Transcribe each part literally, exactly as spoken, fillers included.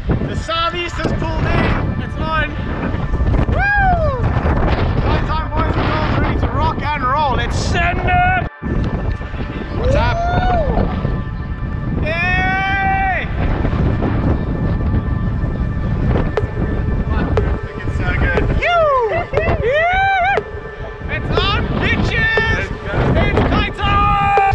The southeasters pulled in. It's on. Woo! Night time, boys and girls, ready to rock and roll. Let's send it. What's up? Yay! Come on, looking so good. You! Yeah! It's on, bitches! It's night time!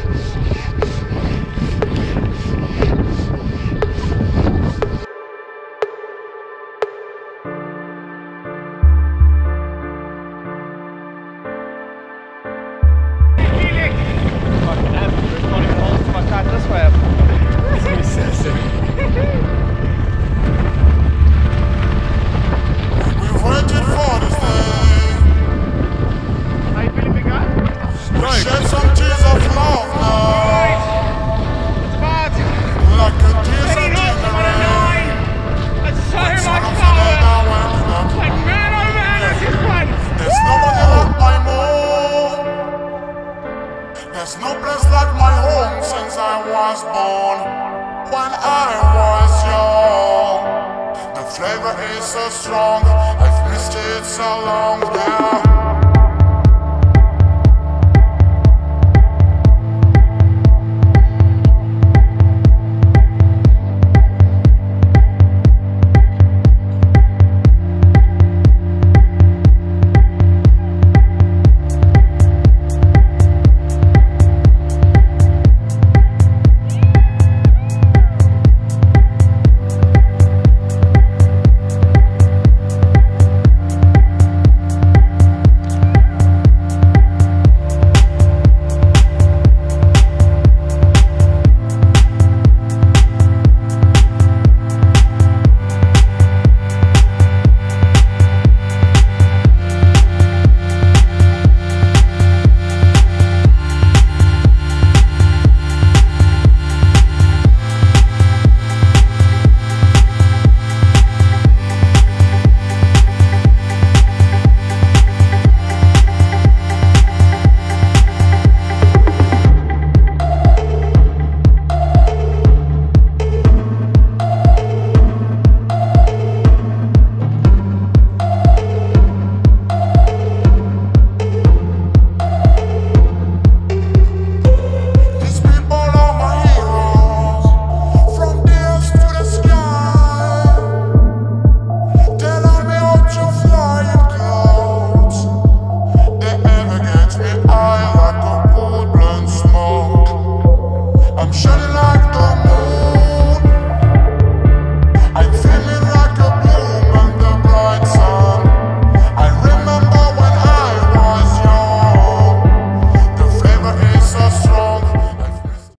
This way up. It's gonna be so sick. We've waited for this day. How you feeling, big guy? We shed some tears of love now. It's about Like a tears getting in up the on a rain. nine. That's so much Son of a power. now and up. Like man, oh man, this is fun. There's nobody like my mom. There's no place like my home since I was born. When I was young, the flavor is so strong. I've missed it so long now.